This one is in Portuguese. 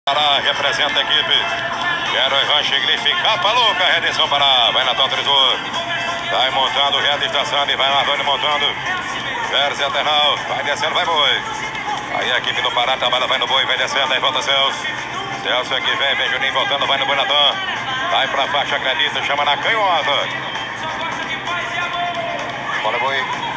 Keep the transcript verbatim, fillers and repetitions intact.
Pará representa a equipe. Quero Ivan Chigrife, capa louca, redenção Pará. Vai na autorizou. Vai montando, reta estação e vai Marlone montando. Pérez Eternal, vai descendo, vai boi. Aí a equipe do Pará trabalha, vai no boi, vai descendo, aí volta Celso. Celso aqui vem, vem Juninho voltando, vai no boi Natan. Vai pra faixa, acredita, chama na canhota. Bola boi.